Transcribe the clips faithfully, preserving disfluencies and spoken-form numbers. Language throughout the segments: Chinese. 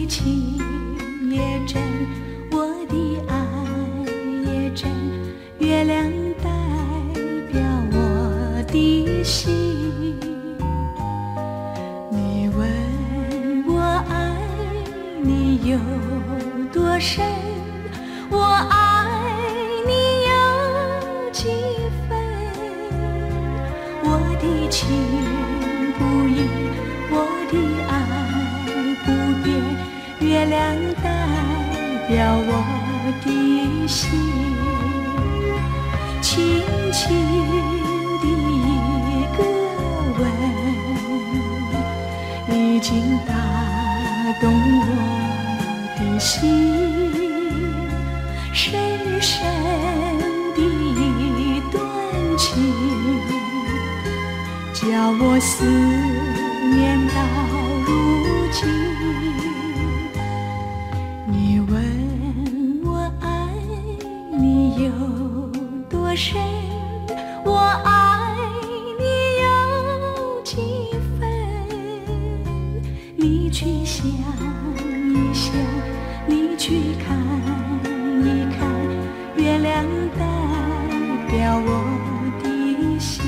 情也真，我的爱也真，月亮代表我的心。你问我爱你有多深，我爱你有几分？我的情不移，我的爱不变，月亮代表我的心。轻轻的一个吻，已经打动我的心。深深的一段情，叫我思念到如今。你问我爱你有多深，我爱你有几分？你去想一想，你去看一看，月亮代表我的心。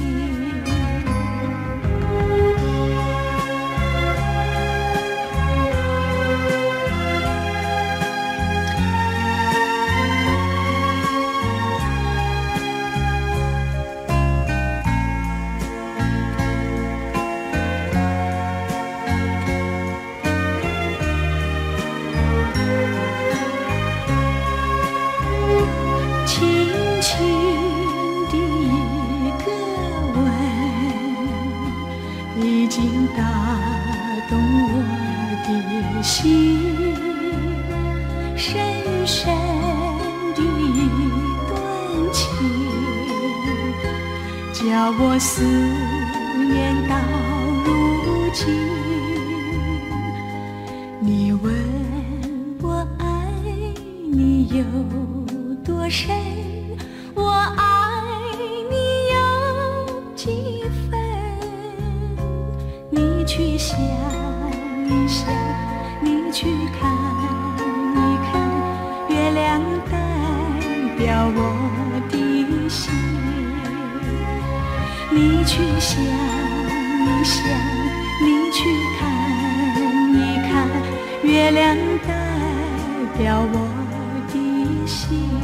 已经打动我的心，深深的一段情，叫我思念到如今。你问我爱你有多深，我爱你有几分？你去想一想，你去看一看，月亮代表我的心。你去想一想，你去看一看，月亮代表我的心。